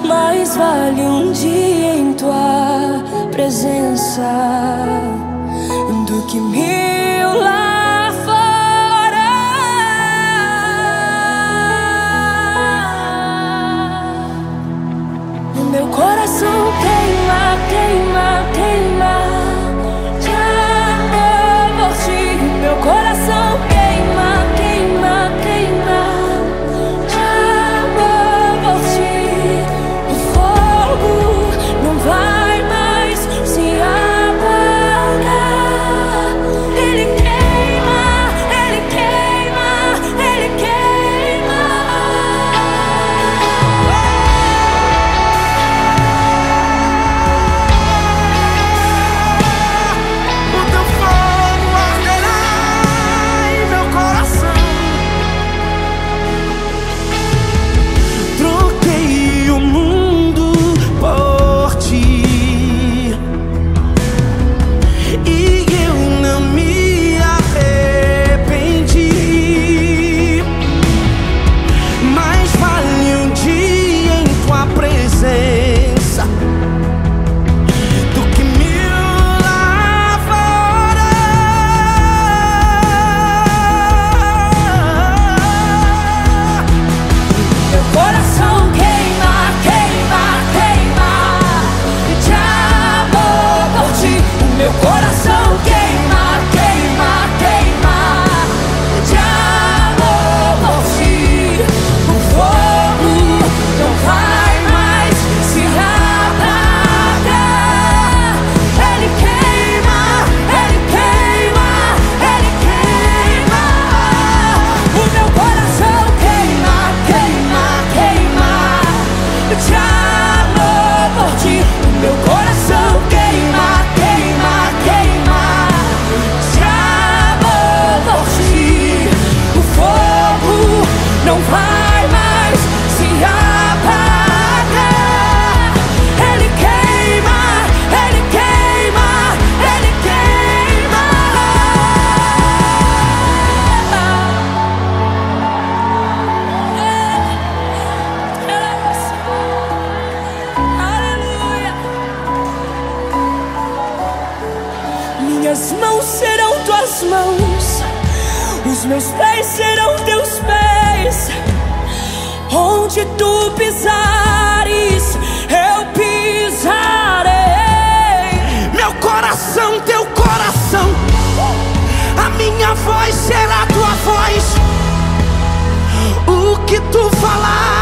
mais vale um dia em tua presença do que 1000 lá fora. O meu coração queima, queima, queima de amor por ti. O meu coração queima, queima, queima de amor por ti. O fogo não vai mais se apagar. Ele queima, ele queima, ele queima. O teu fogo arderá em meu coração. Troquei o mundo por ti e eu não me arrependi. Mais vale um dia em tua presença do que 1000 lá fora. Meu coração queima, queima, queima de amor por ti. O meu coração queima, queima, queima de amor por ti. O fogo não vai mais se apagar. Ele queima, ele queima, ele queima. O meu coração queima, queima, queima de amor por ti. O meu coração queima, queima, queima de amor por ti. O fogo não vai mais se apagar. Ele queima, ele queima, ele queima. Aleluia. Minhas mãos serão tuas mãos, os meus pés serão teus pés. Onde tu pisares, eu pisarei. Meu coração, teu coração, a minha voz será tua voz. O que tu falar